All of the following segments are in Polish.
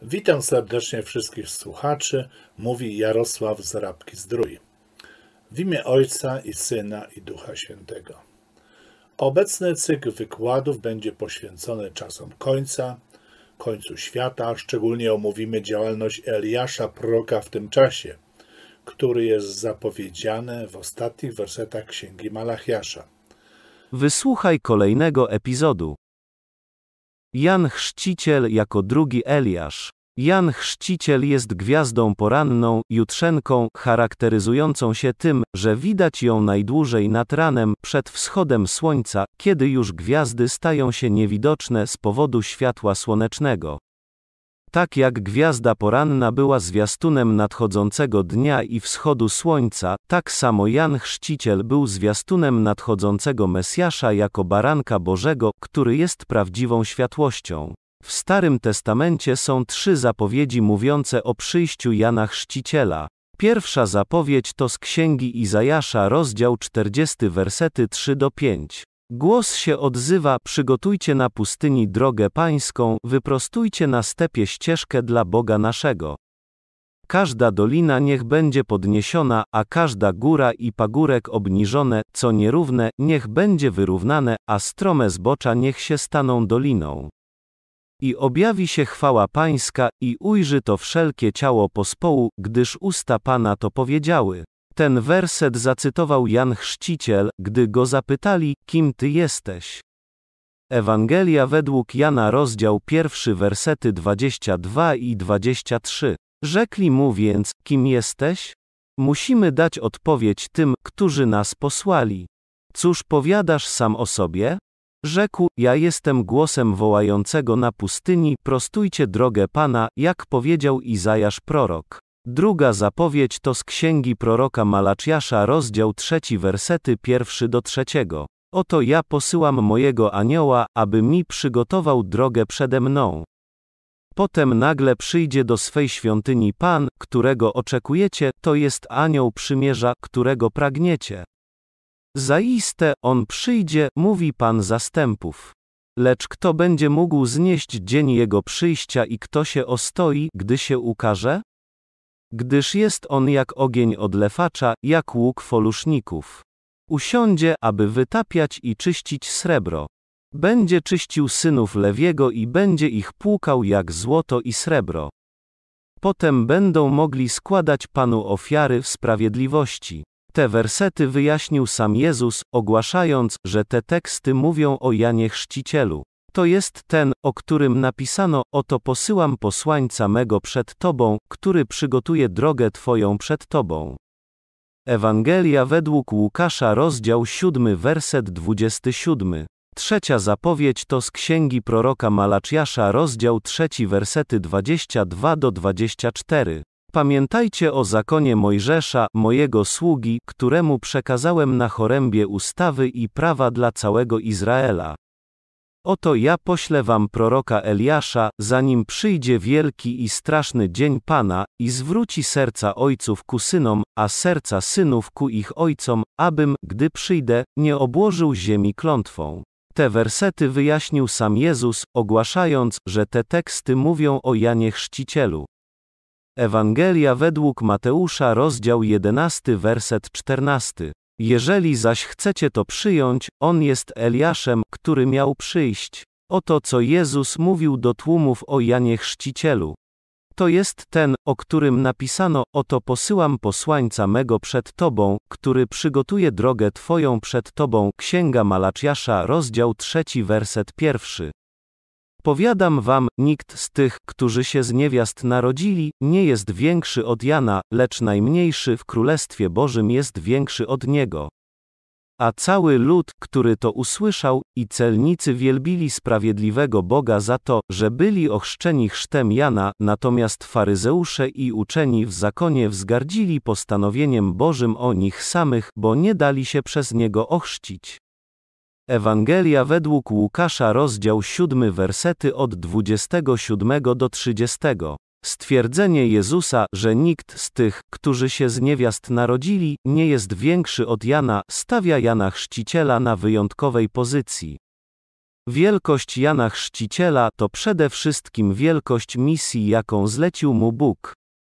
Witam serdecznie wszystkich słuchaczy, mówi Jarosław Zrabki-Zdrój. W imię Ojca i Syna i Ducha Świętego. Obecny cykl wykładów będzie poświęcony czasom końcu świata, szczególnie omówimy działalność Eliasza, proroka w tym czasie, który jest zapowiedziany w ostatnich wersetach Księgi Malachiasza. Wysłuchaj kolejnego epizodu. Jan Chrzciciel jako drugi Eliasz. Jan Chrzciciel jest gwiazdą poranną, jutrzenką, charakteryzującą się tym, że widać ją najdłużej nad ranem, przed wschodem słońca, kiedy już gwiazdy stają się niewidoczne z powodu światła słonecznego. Tak jak gwiazda poranna była zwiastunem nadchodzącego dnia i wschodu słońca, tak samo Jan Chrzciciel był zwiastunem nadchodzącego Mesjasza jako baranka Bożego, który jest prawdziwą światłością. W Starym Testamencie są 3 zapowiedzi mówiące o przyjściu Jana Chrzciciela. Pierwsza zapowiedź to z Księgi Izajasza, rozdział 40, wersety 3-5. Głos się odzywa: przygotujcie na pustyni drogę pańską, wyprostujcie na stepie ścieżkę dla Boga naszego. Każda dolina niech będzie podniesiona, a każda góra i pagórek obniżone, co nierówne, niech będzie wyrównane, a strome zbocza niech się staną doliną. I objawi się chwała pańska, i ujrzy to wszelkie ciało pospołu, gdyż usta Pana to powiedziały. Ten werset zacytował Jan Chrzciciel, gdy go zapytali, kim ty jesteś. Ewangelia według Jana, rozdział 1, wersety 22 i 23. Rzekli mu więc, kim jesteś? Musimy dać odpowiedź tym, którzy nas posłali. Cóż powiadasz sam o sobie? Rzekł: ja jestem głosem wołającego na pustyni, prostujcie drogę Pana, jak powiedział Izajasz prorok. Druga zapowiedź to z Księgi proroka Malachiasza, rozdział 3, wersety 1-3. Oto ja posyłam mojego anioła, aby mi przygotował drogę przede mną. Potem nagle przyjdzie do swej świątyni Pan, którego oczekujecie, to jest anioł przymierza, którego pragniecie. Zaiste, on przyjdzie, mówi Pan zastępów. Lecz kto będzie mógł znieść dzień jego przyjścia i kto się ostoi, gdy się ukaże? Gdyż jest on jak ogień odlewacza, jak łuk foluszników. Usiądzie, aby wytapiać i czyścić srebro. Będzie czyścił synów Lewiego i będzie ich płukał jak złoto i srebro. Potem będą mogli składać Panu ofiary w sprawiedliwości. Te wersety wyjaśnił sam Jezus, ogłaszając, że te teksty mówią o Janie Chrzcicielu. To jest ten, o którym napisano: oto posyłam posłańca mego przed Tobą, który przygotuje drogę Twoją przed Tobą. Ewangelia według Łukasza, rozdział 7, werset 27. Trzecia zapowiedź to z Księgi proroka Malachiasza, rozdział 3, wersety 22-24. Pamiętajcie o zakonie Mojżesza, mojego sługi, któremu przekazałem na Chorembie ustawy i prawa dla całego Izraela. Oto ja poślę wam proroka Eliasza, zanim przyjdzie wielki i straszny dzień Pana, i zwróci serca ojców ku synom, a serca synów ku ich ojcom, abym, gdy przyjdę, nie obłożył ziemi klątwą. Te wersety wyjaśnił sam Jezus, ogłaszając, że te teksty mówią o Janie Chrzcicielu. Ewangelia według Mateusza, rozdział 11, werset 14. Jeżeli zaś chcecie to przyjąć, on jest Eliaszem, który miał przyjść. Oto co Jezus mówił do tłumów o Janie Chrzcicielu. To jest ten, o którym napisano: oto posyłam posłańca mego przed Tobą, który przygotuje drogę Twoją przed Tobą. Księga Malachiasza, rozdział 3, werset 1. Powiadam wam, nikt z tych, którzy się z niewiast narodzili, nie jest większy od Jana, lecz najmniejszy w Królestwie Bożym jest większy od niego. A cały lud, który to usłyszał, i celnicy wielbili sprawiedliwego Boga za to, że byli ochrzczeni chrztem Jana, natomiast faryzeusze i uczeni w zakonie wzgardzili postanowieniem Bożym o nich samych, bo nie dali się przez niego ochrzcić. Ewangelia według Łukasza, rozdział 7, wersety od 27-30. Stwierdzenie Jezusa, że nikt z tych, którzy się z niewiast narodzili, nie jest większy od Jana, stawia Jana Chrzciciela na wyjątkowej pozycji. Wielkość Jana Chrzciciela to przede wszystkim wielkość misji, jaką zlecił mu Bóg.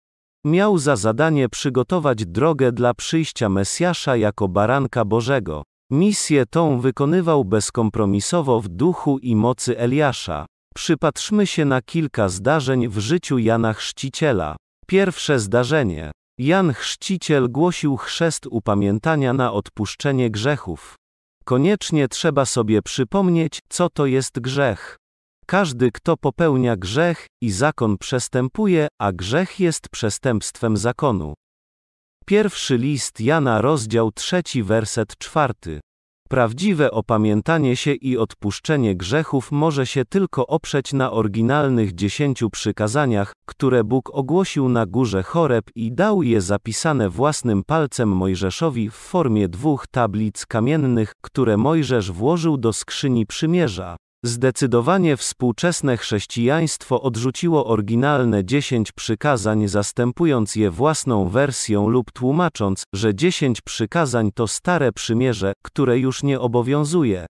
Miał za zadanie przygotować drogę dla przyjścia Mesjasza jako baranka Bożego. Misję tą wykonywał bezkompromisowo w duchu i mocy Eliasza. Przypatrzmy się na kilka zdarzeń w życiu Jana Chrzciciela. Pierwsze zdarzenie. Jan Chrzciciel głosił chrzest upamiętania na odpuszczenie grzechów. Koniecznie trzeba sobie przypomnieć, co to jest grzech. Każdy, kto popełnia grzech, i zakon przestępuje, a grzech jest przestępstwem zakonu. Pierwszy list Jana, rozdział 3, werset 4. Prawdziwe opamiętanie się i odpuszczenie grzechów może się tylko oprzeć na oryginalnych 10 przykazaniach, które Bóg ogłosił na górze Choreb i dał je zapisane własnym palcem Mojżeszowi w formie 2 tablic kamiennych, które Mojżesz włożył do skrzyni przymierza. Zdecydowanie współczesne chrześcijaństwo odrzuciło oryginalne 10 przykazań, zastępując je własną wersją lub tłumacząc, że 10 przykazań to stare przymierze, które już nie obowiązuje.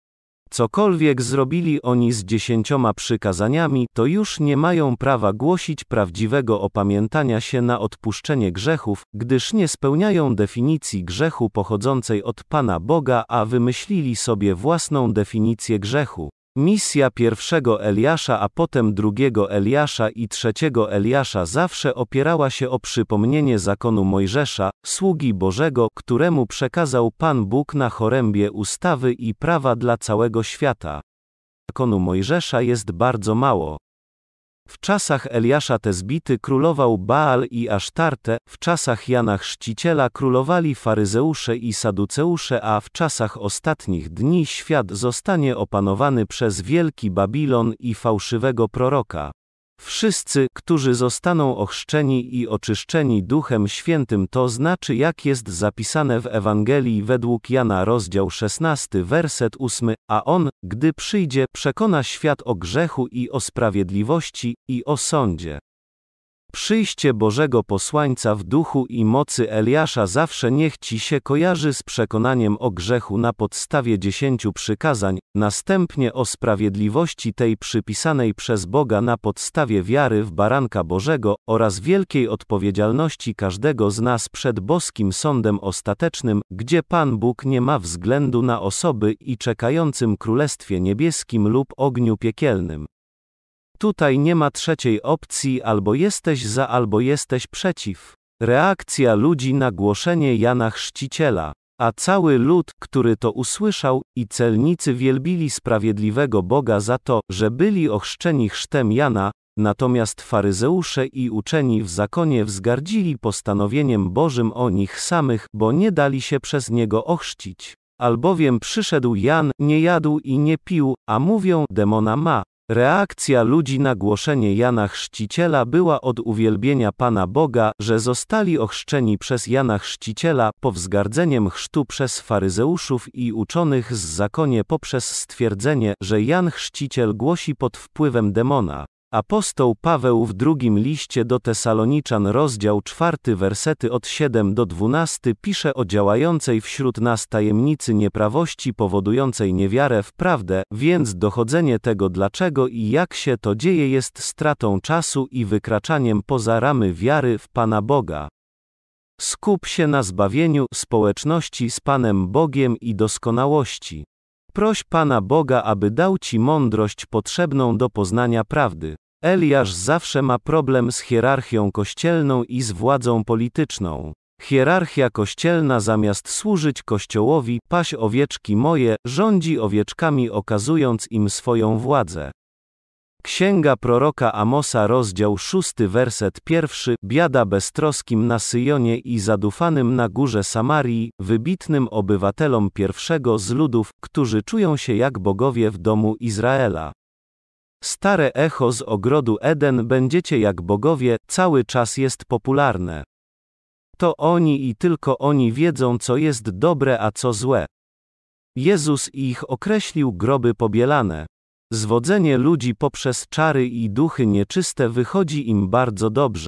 Cokolwiek zrobili oni z 10 przykazaniami, to już nie mają prawa głosić prawdziwego opamiętania się na odpuszczenie grzechów, gdyż nie spełniają definicji grzechu pochodzącej od Pana Boga, a wymyślili sobie własną definicję grzechu. Misja pierwszego Eliasza, a potem drugiego Eliasza i trzeciego Eliasza zawsze opierała się o przypomnienie zakonu Mojżesza, sługi Bożego, któremu przekazał Pan Bóg na Chorembie ustawy i prawa dla całego świata. Zakonu Mojżesza jest bardzo mało. W czasach Eliasza Tezbity królował Baal i Asztarte, w czasach Jana Chrzciciela królowali faryzeusze i saduceusze, a w czasach ostatnich dni świat zostanie opanowany przez wielki Babilon i fałszywego proroka. Wszyscy, którzy zostaną ochrzczeni i oczyszczeni Duchem Świętym, to znaczy jak jest zapisane w Ewangelii według Jana, rozdział 16, werset 8, a On, gdy przyjdzie, przekona świat o grzechu i o sprawiedliwości, i o sądzie. Przyjście Bożego posłańca w duchu i mocy Eliasza zawsze niech ci się kojarzy z przekonaniem o grzechu na podstawie 10 przykazań, następnie o sprawiedliwości tej przypisanej przez Boga na podstawie wiary w baranka Bożego, oraz wielkiej odpowiedzialności każdego z nas przed boskim sądem ostatecznym, gdzie Pan Bóg nie ma względu na osoby i czekającym królestwie niebieskim lub ogniu piekielnym. Tutaj nie ma trzeciej opcji, albo jesteś za, albo jesteś przeciw. Reakcja ludzi na głoszenie Jana Chrzciciela. A cały lud, który to usłyszał, i celnicy wielbili sprawiedliwego Boga za to, że byli ochrzczeni chrztem Jana, natomiast faryzeusze i uczeni w zakonie wzgardzili postanowieniem Bożym o nich samych, bo nie dali się przez niego ochrzcić. Albowiem przyszedł Jan, nie jadł i nie pił, a mówią, demona ma. Reakcja ludzi na głoszenie Jana Chrzciciela była od uwielbienia Pana Boga, że zostali ochrzczeni przez Jana Chrzciciela, po wzgardzeniem chrztu przez faryzeuszów i uczonych z zakonie poprzez stwierdzenie, że Jan Chrzciciel głosi pod wpływem demona. Apostoł Paweł w drugim liście do Tesaloniczan, rozdział 4, wersety od 7 do 12 pisze o działającej wśród nas tajemnicy nieprawości powodującej niewiarę w prawdę, więc dochodzenie tego dlaczego i jak się to dzieje jest stratą czasu i wykraczaniem poza ramy wiary w Pana Boga. Skup się na zbawieniu, społeczności z Panem Bogiem i doskonałości. Proś Pana Boga, aby dał ci mądrość potrzebną do poznania prawdy. Eliasz zawsze ma problem z hierarchią kościelną i z władzą polityczną. Hierarchia kościelna zamiast służyć Kościołowi, paś owieczki moje, rządzi owieczkami, okazując im swoją władzę. Księga proroka Amosa, rozdział 6, werset 1, biada beztroskim na Syjonie i zadufanym na górze Samarii, wybitnym obywatelom pierwszego z ludów, którzy czują się jak bogowie w domu Izraela. Stare echo z ogrodu Eden, będziecie jak bogowie, cały czas jest popularne. To oni i tylko oni wiedzą, co jest dobre, a co złe. Jezus ich określił groby pobielane. Zwodzenie ludzi poprzez czary i duchy nieczyste wychodzi im bardzo dobrze.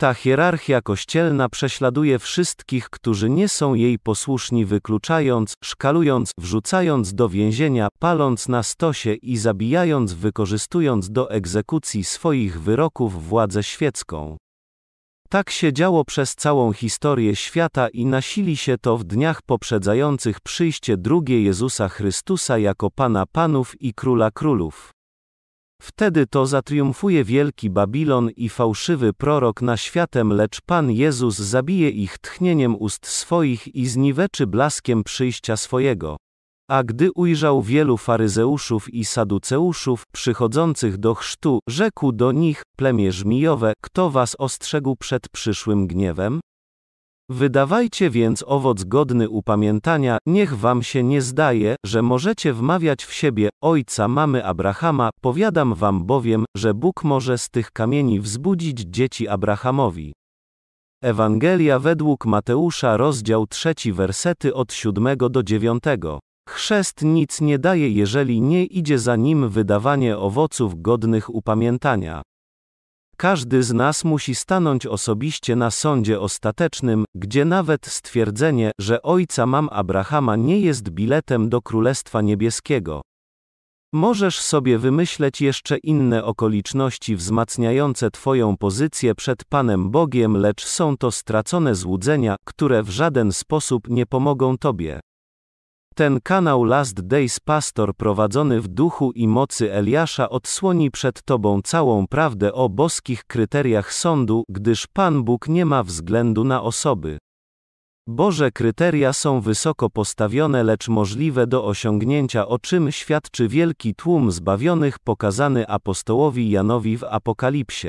Ta hierarchia kościelna prześladuje wszystkich, którzy nie są jej posłuszni, wykluczając, szkalując, wrzucając do więzienia, paląc na stosie i zabijając, wykorzystując do egzekucji swoich wyroków władzę świecką. Tak się działo przez całą historię świata i nasili się to w dniach poprzedzających przyjście drugie Jezusa Chrystusa jako Pana panów i Króla królów. Wtedy to zatriumfuje wielki Babilon i fałszywy prorok nad światem, lecz Pan Jezus zabije ich tchnieniem ust swoich i zniweczy blaskiem przyjścia swojego. A gdy ujrzał wielu faryzeuszów i saduceuszów przychodzących do chrztu, rzekł do nich: plemię żmijowe, kto was ostrzegł przed przyszłym gniewem? Wydawajcie więc owoc godny upamiętania, niech wam się nie zdaje, że możecie wmawiać w siebie: ojca mamy Abrahama, powiadam wam bowiem, że Bóg może z tych kamieni wzbudzić dzieci Abrahamowi. Ewangelia według Mateusza, rozdział 3, wersety od 7 do 9. Chrzest nic nie daje, jeżeli nie idzie za nim wydawanie owoców godnych upamiętania. Każdy z nas musi stanąć osobiście na sądzie ostatecznym, gdzie nawet stwierdzenie, że ojca mam Abrahama, nie jest biletem do Królestwa Niebieskiego. Możesz sobie wymyśleć jeszcze inne okoliczności wzmacniające twoją pozycję przed Panem Bogiem, lecz są to stracone złudzenia, które w żaden sposób nie pomogą tobie. Ten kanał Last Days Pastor, prowadzony w duchu i mocy Eliasza, odsłoni przed tobą całą prawdę o boskich kryteriach sądu, gdyż Pan Bóg nie ma względu na osoby. Boże kryteria są wysoko postawione, lecz możliwe do osiągnięcia, o czym świadczy wielki tłum zbawionych pokazany apostołowi Janowi w Apokalipsie.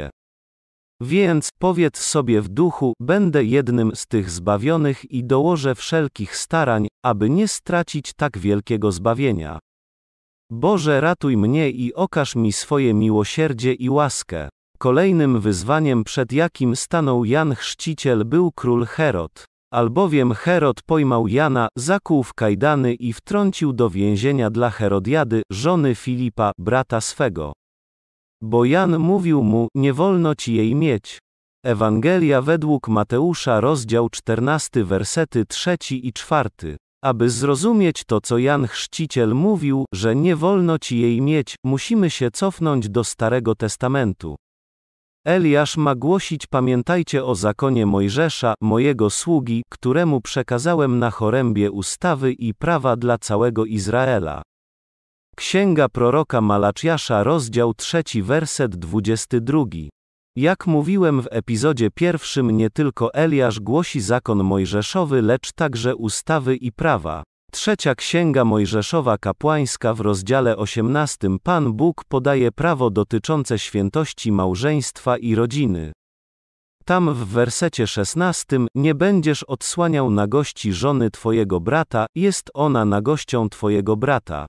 Więc powiedz sobie w duchu: będę jednym z tych zbawionych i dołożę wszelkich starań, aby nie stracić tak wielkiego zbawienia. Boże, ratuj mnie i okaż mi swoje miłosierdzie i łaskę. Kolejnym wyzwaniem, przed jakim stanął Jan Chrzciciel, był król Herod. Albowiem Herod pojmał Jana, zakuł w kajdany i wtrącił do więzienia dla Herodiady, żony Filipa, brata swego. Bo Jan mówił mu: nie wolno ci jej mieć. Ewangelia według Mateusza, rozdział 14, wersety 3 i 4. Aby zrozumieć to, co Jan Chrzciciel mówił, że nie wolno ci jej mieć, musimy się cofnąć do Starego Testamentu. Eliasz ma głosić: pamiętajcie o zakonie Mojżesza, mojego sługi, któremu przekazałem na Chorembie ustawy i prawa dla całego Izraela. Księga proroka Malachiasza, rozdział 3, werset 22. Jak mówiłem w epizodzie pierwszym, nie tylko Eliasz głosi zakon mojżeszowy, lecz także ustawy i prawa. Trzecia Księga Mojżeszowa kapłańska w rozdziale 18. Pan Bóg podaje prawo dotyczące świętości małżeństwa i rodziny. Tam w wersecie 16: nie będziesz odsłaniał nagości żony twojego brata, jest ona nagością twojego brata.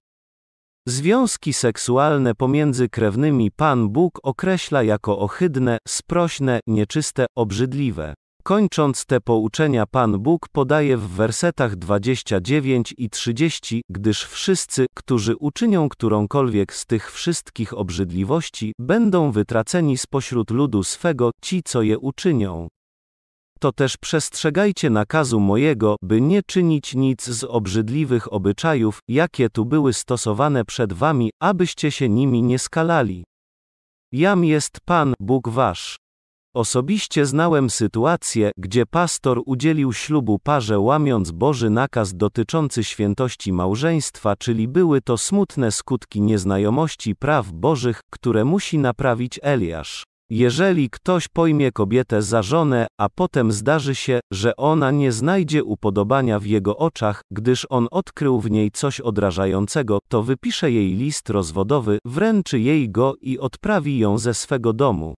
Związki seksualne pomiędzy krewnymi Pan Bóg określa jako ohydne, sprośne, nieczyste, obrzydliwe. Kończąc te pouczenia, Pan Bóg podaje w wersetach 29 i 30: gdyż wszyscy, którzy uczynią którąkolwiek z tych wszystkich obrzydliwości, będą wytraceni spośród ludu swego, ci, co je uczynią. To też przestrzegajcie nakazu mojego, by nie czynić nic z obrzydliwych obyczajów, jakie tu były stosowane przed wami, abyście się nimi nie skalali. Jam jest Pan, Bóg wasz. Osobiście znałem sytuację, gdzie pastor udzielił ślubu parze, łamiąc Boży nakaz dotyczący świętości małżeństwa, czyli były to smutne skutki nieznajomości praw Bożych, które musi naprawić Eliasz. Jeżeli ktoś pojmie kobietę za żonę, a potem zdarzy się, że ona nie znajdzie upodobania w jego oczach, gdyż on odkrył w niej coś odrażającego, to wypisze jej list rozwodowy, wręczy jej go i odprawi ją ze swego domu.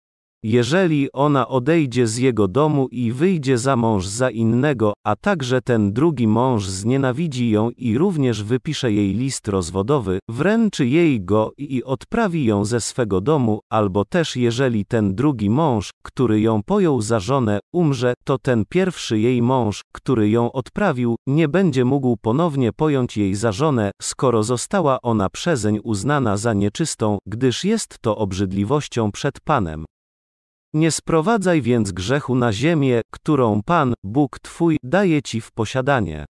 Jeżeli ona odejdzie z jego domu i wyjdzie za mąż za innego, a także ten drugi mąż znienawidzi ją i również wypisze jej list rozwodowy, wręczy jej go i odprawi ją ze swego domu, albo też jeżeli ten drugi mąż, który ją pojął za żonę, umrze, to ten pierwszy jej mąż, który ją odprawił, nie będzie mógł ponownie pojąć jej za żonę, skoro została ona przezeń uznana za nieczystą, gdyż jest to obrzydliwością przed Panem. Nie sprowadzaj więc grzechu na ziemię, którą Pan, Bóg Twój, daje Ci w posiadanie.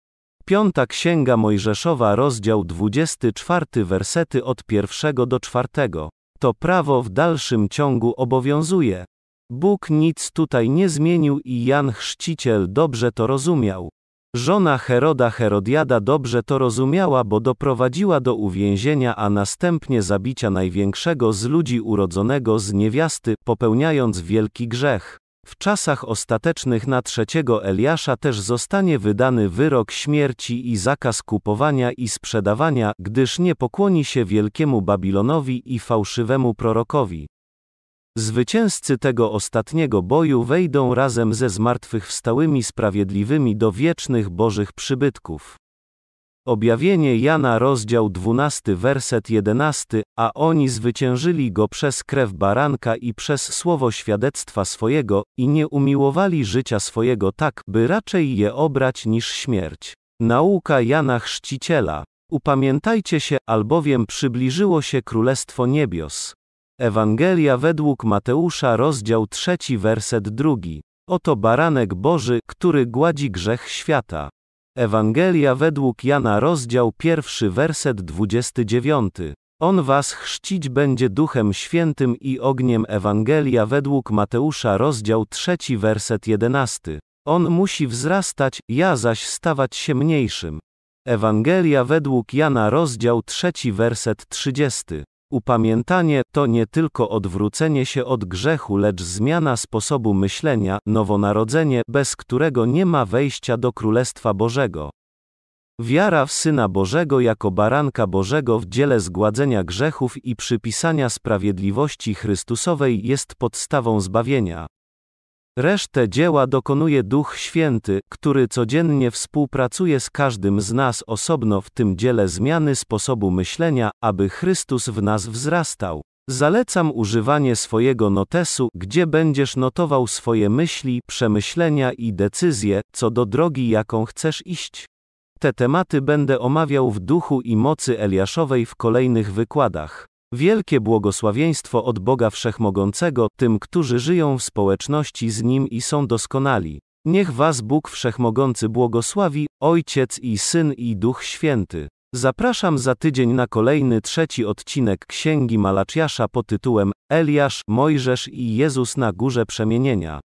5 Księga Mojżeszowa, rozdział 24, wersety od 1 do 4. To prawo w dalszym ciągu obowiązuje. Bóg nic tutaj nie zmienił i Jan Chrzciciel dobrze to rozumiał. Żona Heroda Herodiada dobrze to rozumiała, bo doprowadziła do uwięzienia, a następnie zabicia największego z ludzi urodzonego z niewiasty, popełniając wielki grzech. W czasach ostatecznych na trzeciego Eliasza też zostanie wydany wyrok śmierci i zakaz kupowania i sprzedawania, gdyż nie pokłoni się wielkiemu Babilonowi i fałszywemu prorokowi. Zwycięzcy tego ostatniego boju wejdą razem ze zmartwychwstałymi sprawiedliwymi do wiecznych Bożych przybytków. Objawienie Jana, rozdział 12, werset 11, a oni zwyciężyli go przez krew baranka i przez słowo świadectwa swojego, i nie umiłowali życia swojego tak, by raczej je obrać niż śmierć. Nauka Jana Chrzciciela. Upamiętajcie się, albowiem przybliżyło się Królestwo Niebios. Ewangelia według Mateusza, rozdział 3, werset 2. Oto baranek Boży, który gładzi grzech świata. Ewangelia według Jana, rozdział 1, werset 29. On was chrzcić będzie Duchem Świętym i ogniem. Ewangelia według Mateusza, rozdział 3, werset 11. On musi wzrastać, ja zaś stawać się mniejszym. Ewangelia według Jana, rozdział 3, werset 30. Upamiętanie to nie tylko odwrócenie się od grzechu, lecz zmiana sposobu myślenia, nowonarodzenie, bez którego nie ma wejścia do Królestwa Bożego. Wiara w Syna Bożego jako baranka Bożego w dziele zgładzenia grzechów i przypisania sprawiedliwości Chrystusowej jest podstawą zbawienia. Resztę dzieła dokonuje Duch Święty, który codziennie współpracuje z każdym z nas osobno w tym dziele zmiany sposobu myślenia, aby Chrystus w nas wzrastał. Zalecam używanie swojego notesu, gdzie będziesz notował swoje myśli, przemyślenia i decyzje, co do drogi, jaką chcesz iść. Te tematy będę omawiał w duchu i mocy Eliaszowej w kolejnych wykładach. Wielkie błogosławieństwo od Boga Wszechmogącego tym, którzy żyją w społeczności z Nim i są doskonali. Niech was Bóg Wszechmogący błogosławi, Ojciec i Syn i Duch Święty. Zapraszam za tydzień na kolejny 3 odcinek Księgi Malachiasza pod tytułem Eliasz, Mojżesz i Jezus na Górze Przemienienia.